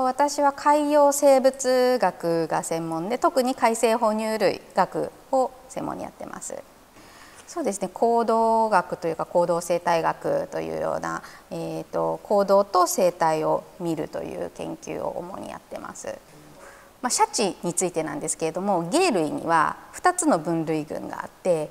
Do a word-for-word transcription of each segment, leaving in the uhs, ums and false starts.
私は海洋生物学が専門で、特に海生哺乳類学を専門にやってます。そうですね、行動学というか行動生態学というような、えーと、行動と生態を見るという研究を主にやってます。まあ、シャチについてなんですけれども、鯨類にはふたつの分類群があって、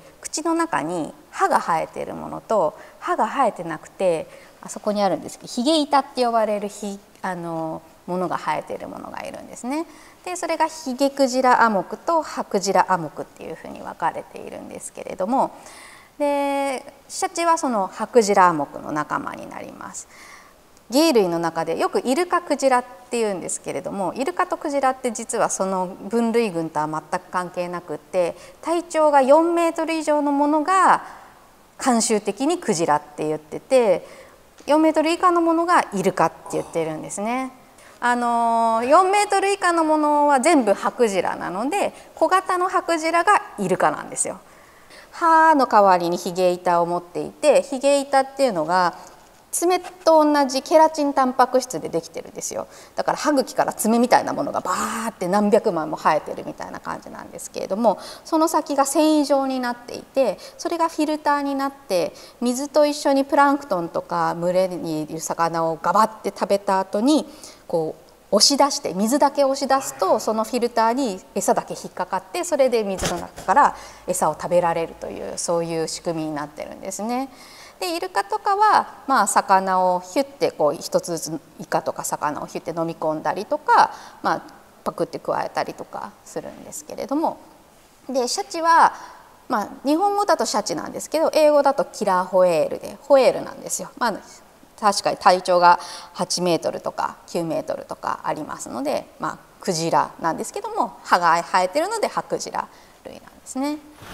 口の中に歯が生えているものと歯が生えてなくて、あそこにあるんですけど、ヒゲ板って呼ばれるひあのものが生えているものがいるんですね。でそれがヒゲクジラアモクとハクジラアモクっていうふうに分かれているんですけれども、でシャチはそのハクジラアモクの仲間になります。鯨類の中でよくイルカクジラっていうんですけれども、イルカとクジラって実はその分類群とは全く関係なくって、体長がよんメートル以上のものが慣習的にクジラって言ってて、よんメートル以下のものがイルカって言ってるんですね。あのよんメートル以下のものは全部ハクジラなので、小型のハクジラがイルカなんですよ。歯の代わりにヒゲ板を持っていて、ヒゲ板っていうのが爪と同じケラチンタンパク質でできてるんですよ。だから歯茎から爪みたいなものがバーって何百枚も生えてるみたいな感じなんですけれども、その先が繊維状になっていて、それがフィルターになって水と一緒にプランクトンとか群れにいる魚をガバッて食べた後にこう押し出して、水だけ押し出すとそのフィルターに餌だけ引っかかって、それで水の中から餌を食べられるという、そういう仕組みになってるんですね。でイルカとかは、まあ、魚をヒュッてこう一つずつイカとか魚をヒュッて飲み込んだりとか、まあ、パクって加えたりとかするんですけれども、でシャチは、まあ、日本語だとシャチなんですけど、英語だとキラーホエールでホエールなんですよ。まあ、確かに体長がはちメートルとかきゅうメートルとかありますので、まあ、クジラなんですけども、歯が生えてるのでハクジラ類なんですね。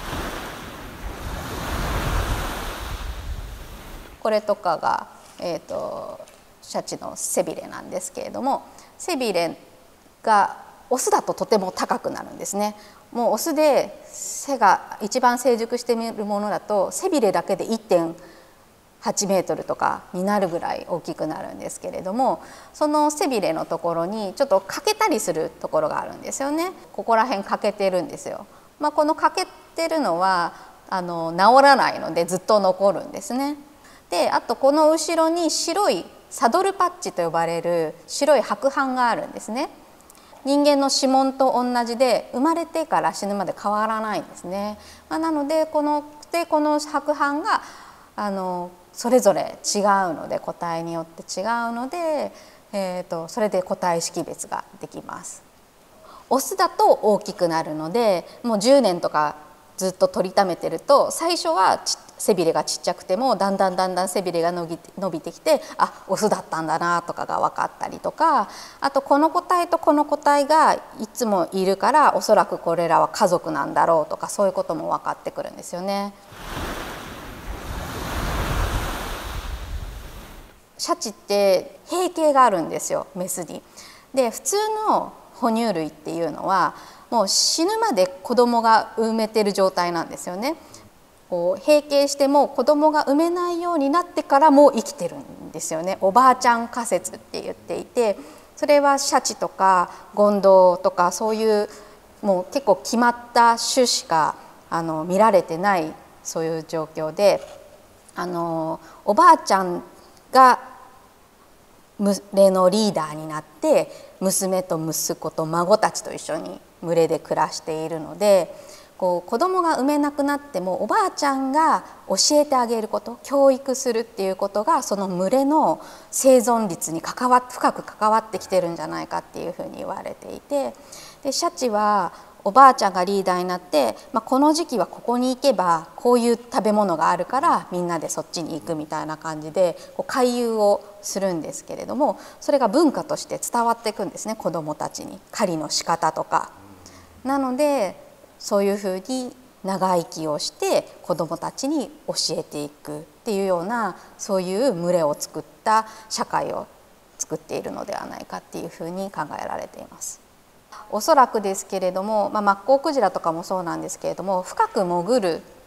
これとかが、えーと、シャチの背びれなんですけれども、背びれがオスだととても高くなるんですね。もうオスで背が一番成熟しているものだと背びれだけで いってんはちメートルとかになるぐらい大きくなるんですけれども、その背びれのところにちょっと欠けたりするところがあるんですよね。ここら辺欠けてるんですよ。まあ、この欠けてるのはあの治らないのでずっと残るんですね。であとこの後ろに白いサドルパッチと呼ばれる白い白斑があるんですね。人間の指紋と同じで生まれてから死ぬまで変わらないんですね。まあ、なのでこのでこの白斑があのそれぞれ違うので、個体によって違うので、えーと、それで個体識別ができます。オスだと大きくなるので、もうじゅうねんとかずっと取りためてると、最初は背びれがちっちゃくてもだんだんだんだん背びれが伸び伸びてきて、あオスだったんだなとかが分かったりとか、あとこの個体とこの個体がいつもいるからおそらくこれらは家族なんだろうとか、そういうことも分かってくるんですよね。シャチって閉経があるんですよ、メスに。で普通の哺乳類っていうのはもう死ぬまで子供が産めてる状態なんですよね。こう閉経しても子供が産めないようになってからもう生きてるんですよね。おばあちゃん仮説って言っていて、それはシャチとかゴンドウとかそういうもう結構決まった種しかあの見られてないそういう状況で、あのおばあちゃんが群れのリーダーになって娘と息子と孫たちと一緒に群れで暮らしているので、こう子供が産めなくなってもおばあちゃんが教えてあげること、教育するっていうことがその群れの生存率に関わ深く関わってきてるんじゃないかっていうふうに言われていて、でシャチはおばあちゃんがリーダーになって、まあ、この時期はここに行けばこういう食べ物があるからみんなでそっちに行くみたいな感じでこう回遊をするんですけれども、それが文化として伝わっていくんですね、子どもたちに。狩りの仕方とか。なのでそういうふうに長生きをして子どもたちに教えていくっていうような、そういう群れを作った社会を作っているのではないかっていうふうに考えられています。おそらくですけれども、まあ、マッコウクジラとかもそうなんですけれども、深く潜る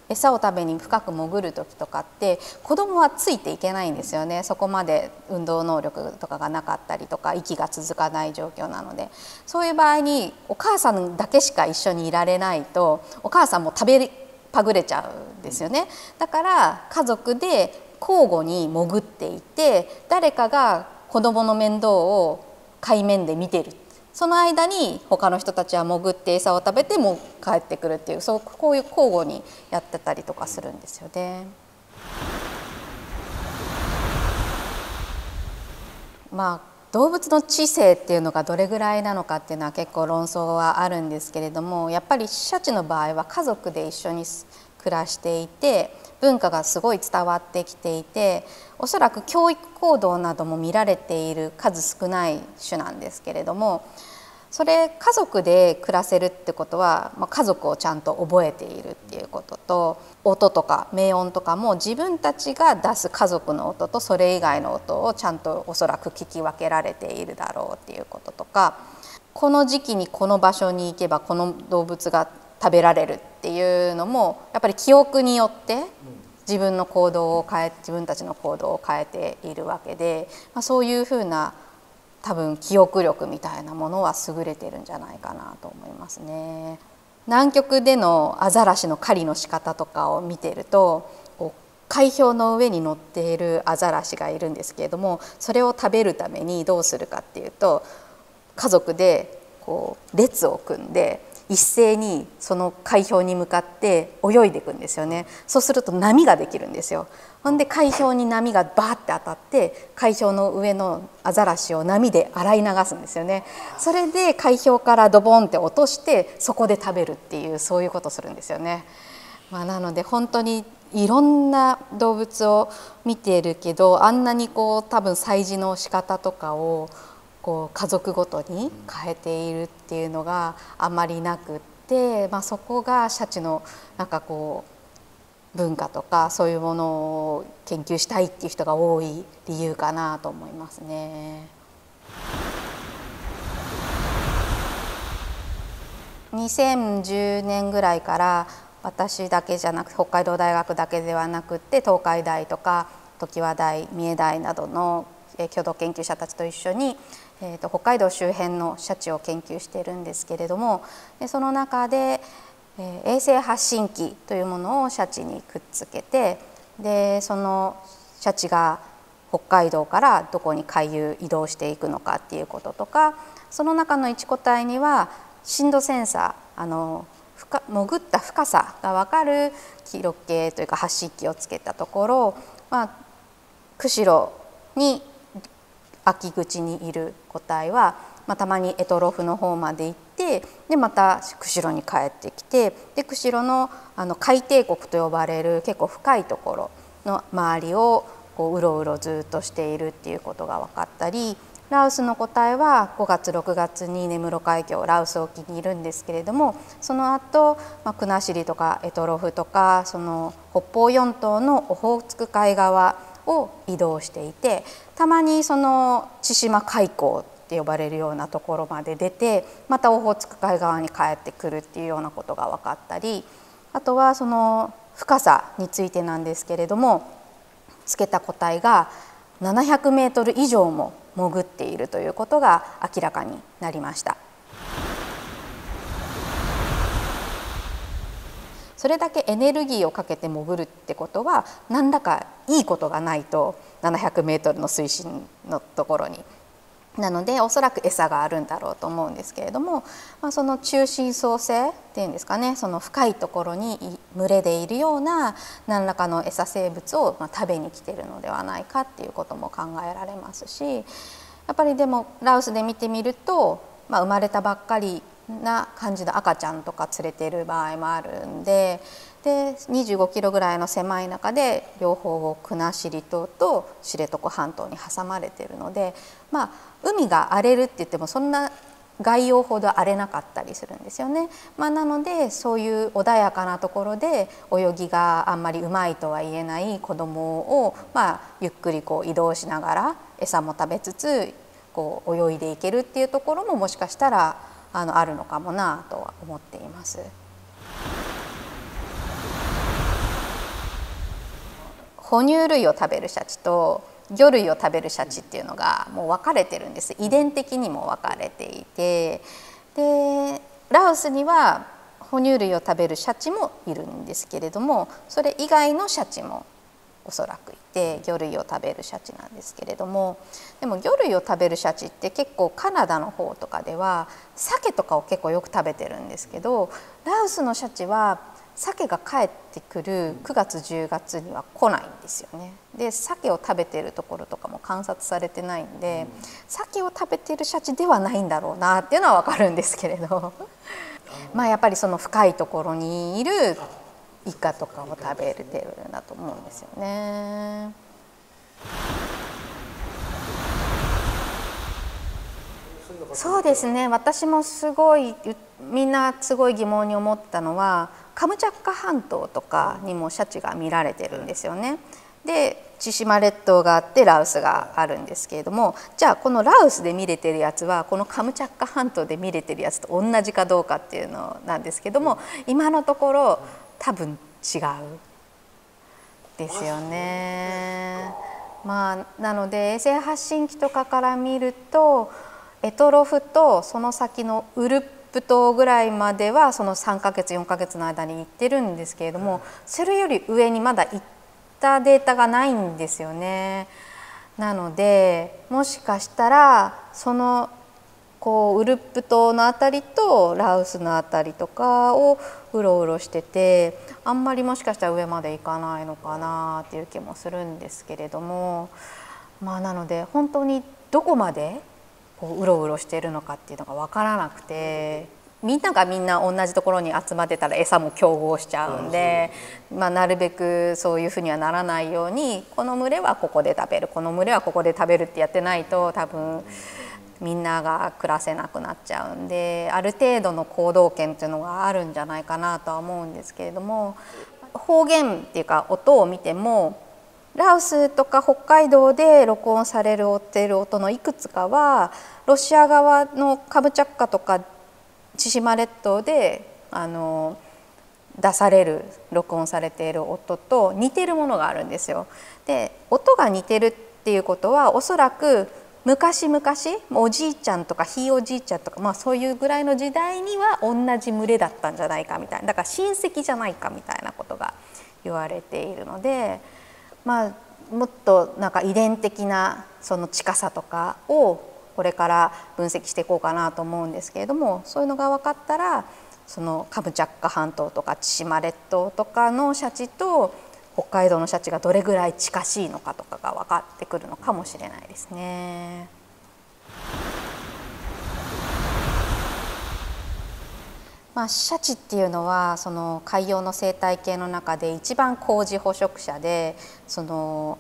餌を食べに深く潜る時とかって子供はついていけないんですよね。そこまで運動能力とかがなかったりとか息が続かない状況なので、そういう場合にお母さんだけしか一緒にいられないとお母さんも食べぱぐれちゃうんですよね。だから家族で交互に潜っていて、誰かが子供の面倒を海面で見てる、その間に他の人たちは潜って餌を食べてもう帰ってくるっていう、そうこういう交互にやってたりとかするんですよね。まあ動物の知性っていうのがどれぐらいなのかっていうのは結構論争はあるんですけれども、やっぱりシャチの場合は家族で一緒に暮らしていて文化がすごい伝わってきていて、おそらく教育行動なども見られている数少ない種なんですけれども、それ家族で暮らせるってことは、まあ、家族をちゃんと覚えているっていうことと、音とか鳴音とかも自分たちが出す家族の音とそれ以外の音をちゃんとおそらく聞き分けられているだろうっていうこととか、この時期にこの場所に行けばこの動物が食べられるっていうのもやっぱり記憶によって自分の行動を変え自分たちの行動を変えているわけで、まあ、そういうふうな多分記憶力みたいなものは優れてるんじゃないかなと思いますね。南極でのアザラシの狩りの仕方とかを見ていると、こう海氷の上に乗っているアザラシがいるんですけれども、それを食べるためにどうするかっていうと、家族でこう列を組んで一斉にその海氷に向かって泳いでいくんですよね。そうすると波ができるんですよ。ほんで海氷に波がバーって当たって海氷の上のアザラシを波で洗い流すんですよね。それで海氷からドボンって落としてそこで食べるっていう、そういうことをするんですよね。まあ、なので本当にいろんな動物を見ているけど、あんなにこう多分催事の仕方とかをこう家族ごとに変えているっていうのがあまりなくって、まあ、そこがシャチのなんかこう文化とかそういうものを研究したいっていう人が多い理由かなと思いますね。にせんじゅうねんぐらいから私だけじゃなくて北海道大学だけではなくって東海大とか常盤大、三重大などの共同研究者たちと一緒に、えー、と北海道周辺のシャチを研究しているんですけれども、でその中で、えー、衛星発信機というものをシャチにくっつけて、でそのシャチが北海道からどこに回遊移動していくのかっていうこととか、その中のいち個体には深度センサー、あの深潜った深さが分かる記録計というか発信機をつけたところ、まあ、釧路に秋口にいる個体は、まあ、たまに択捉の方まで行ってでまた釧路に帰ってきて、で釧路の、あの海底谷と呼ばれる結構深いところの周りをこううろうろずっとしているっていうことが分かったり、ラウスの個体はごがつろくがつに根室海峡ラウス沖にいるんですけれども、その後、まあ、国後とか択捉とかその北方四島のオホーツク海側を移動していて、たまにその千島海溝って呼ばれるようなところまで出てまたオホーツク海側に帰ってくるっていうようなことが分かったり、あとはその深さについてなんですけれども、つけた個体がななひゃくメートル以上も潜っているということが明らかになりました。それだけエネルギーをかけて潜るってことは何らかいいことがないとななひゃくメートルの水深のところに。なのでおそらく餌があるんだろうと思うんですけれども、まあ、その中深層性っていうんですかね、その深いところに群れでいるような何らかの餌生物をまあ食べに来ているのではないかっていうことも考えられますし、やっぱりでもラオスで見てみると、まあ、生まれたばっかりな感じの赤ちゃんとか連れている場合もあるんで、でにじゅうごキロぐらいの狭い中で両方を国後島と知床半島に挟まれているので、まあ、海が荒れるって言ってもそんな外洋ほど荒れなかったりするんですよね。まあ、なのでそういう穏やかなところで泳ぎがあんまりうまいとは言えない子どもを、まあ、ゆっくりこう移動しながら餌も食べつつこう泳いでいけるっていうところももしかしたらあのあるのかもなとは思っています。 哺乳類を食べるシャチと魚類を食べるシャチっていうのがもう分かれてるんです。遺伝的にも分かれていて、でラオスには哺乳類を食べるシャチもいるんですけれども、それ以外のシャチもおそらくいて、魚類を食べるシャチなんですけれども、でも魚類を食べるシャチって結構カナダの方とかでは鮭とかを結構よく食べてるんですけど、ラオスのシャチは鮭が帰ってくるくがつじゅうがつには来ないんですよね。で鮭を食べてるところとかも観察されてないんで、鮭を食べてるシャチではないんだろうなっていうのは分かるんですけれどまあやっぱりその深いところにいるイカとかを食べてるんだと思うんですよね。そうですね、私もすごいみんなすごい疑問に思ったのは、カムチャッカ半島とかにもシャチが見られてるんですよね。で千島列島があってラオスがあるんですけれども、じゃあこのラオスで見れてるやつはこのカムチャッカ半島で見れてるやつと同じかどうかっていうのなんですけども、今のところ多分違うですよね。まあなので衛星発信機とかから見ると択捉とその先のウルップ島ぐらいまではそのさんかげつよんかげつの間に行ってるんですけれども、それより上にまだ行ったデータがないんですよね。なのでもしかしたらそのこうウルップ島の辺りとラオスの辺りとかをうろうろしてて、あんまりもしかしたら上まで行かないのかなっていう気もするんですけれども、まあなので本当にどこまでこううろうろしているのかっていうのが分からなくて、みんながみんな同じところに集まってたら餌も競合しちゃうんで、まあ、なるべくそういうふうにはならないように、この群れはここで食べる、この群れはここで食べるってやってないと多分みんなが暮らせなくなっちゃうんで、ある程度の行動権っていうのがあるんじゃないかなとは思うんですけれども、方言っていうか音を見てもラオスとか北海道で録音される音のいくつかはロシア側のカムチャッカとか千島列島であの出される録音されている音と似てるものがあるんですよ。で音が似てるっていうことはおそらく昔々おじいちゃんとかひいおじいちゃんとか、まあ、そういうぐらいの時代には同じ群れだったんじゃないかみたいな、だから親戚じゃないかみたいなことが言われているので、まあ、もっとなんか遺伝的なその近さとかをこれから分析していこうかなと思うんですけれども、そういうのが分かったらそのカムチャッカ半島とか千島列島とかのシャチと北海道のシャチがどれぐらい近しいのかとかが分かってくるのかもしれないですね。まあ、シャチっていうのはその海洋の生態系の中で一番高次捕食者で、その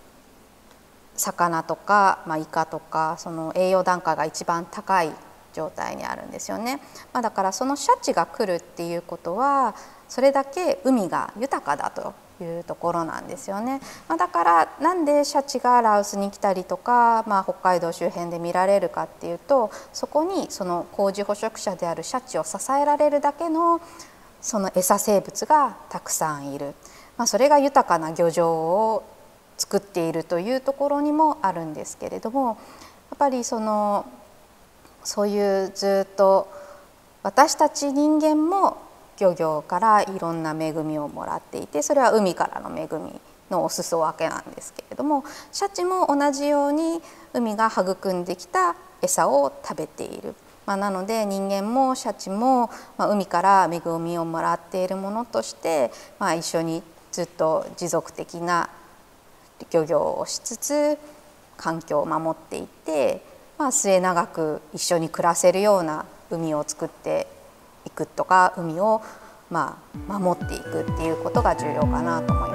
魚とか、まあ、イカとかその栄養段階が一番高い状態にあるんですよね。まあ、だからそのシャチが来るっていうことはそれだけ海が豊かだというところなんですよね。まあ、だからなんでシャチがラオスに来たりとか、まあ、北海道周辺で見られるかっていうと、そこにその高次捕食者であるシャチを支えられるだけのその餌生物がたくさんいる、まあ、それが豊かな漁場を作っているというところにもあるんですけれども、やっぱりそのそういうずっと私たち人間も漁業からいろんな恵みをもらっていて、それは海からの恵みのお裾分けなんですけれども、シャチも同じように海が育んできた餌を食べている。まあ、なので人間もシャチも、まあ、海から恵みをもらっているものとして、まあ、一緒にずっと持続的な漁業をしつつ環境を守っていって、まあ、末永く一緒に暮らせるような海を作っていくとか、海をまあ守っていくっていうことが重要かなと思います。